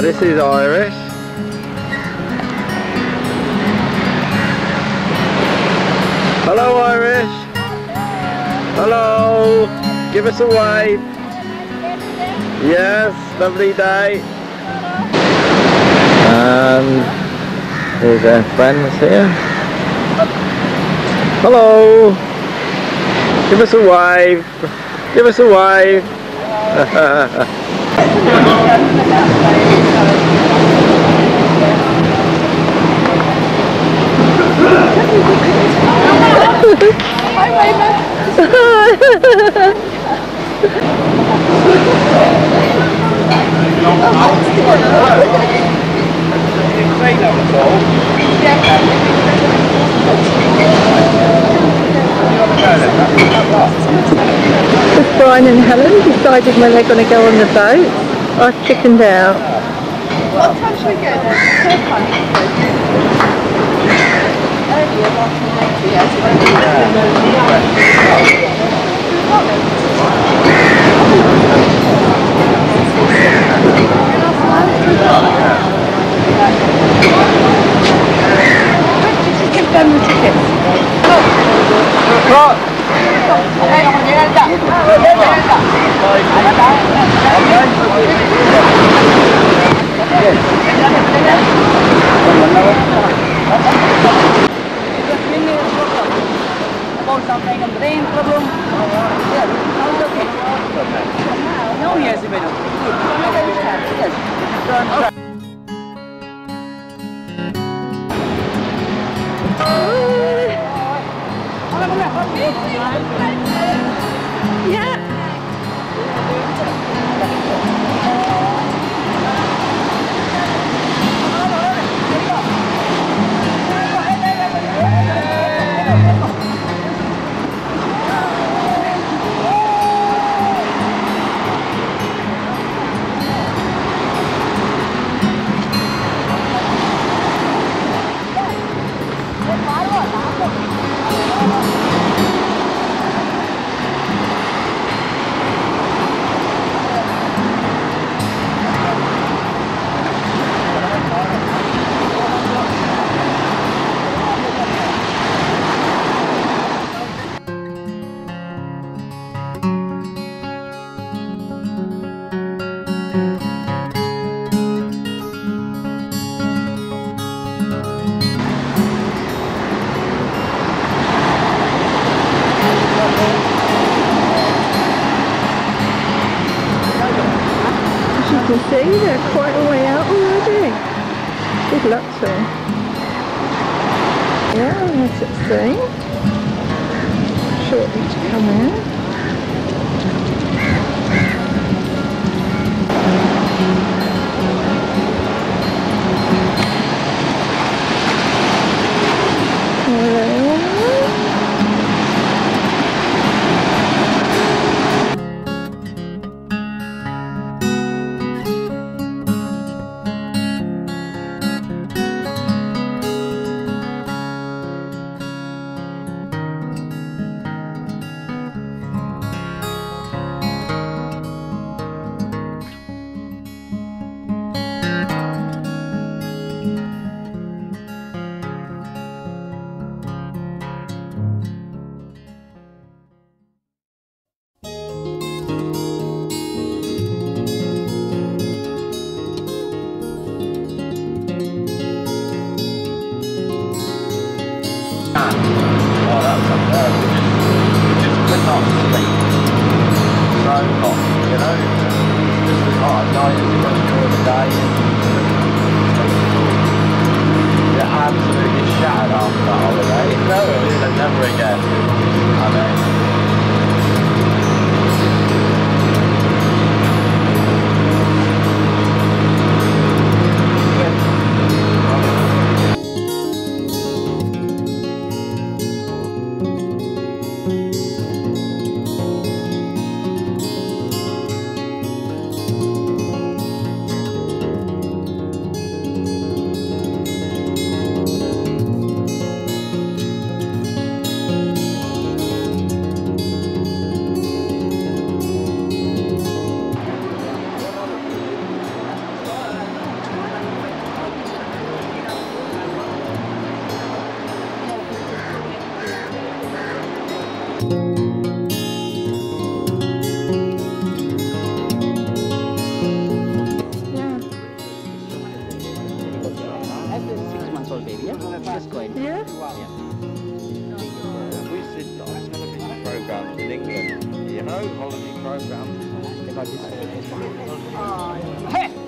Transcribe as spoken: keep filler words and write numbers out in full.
Oh, this is Irish. Hello, Irish. Hello. Give us a wave. Yes, lovely day. And here's our friends here. Hello. Give us a wave. Give us a wave. Hi, Raymond. Brian and Helen decided when they're going to go on the boat. I've chickened out. What time should we go then? Third time? Earlier, give them the tickets. Yeah. As you can see, they're quite a way out already. Good luck to them. Yeah, that's it thing. Shortly to come in. as a six months old baby, yeah? Just go ahead. Yeah? Yeah. We see like television programs in England, you know, holiday programs. They got this. Oh,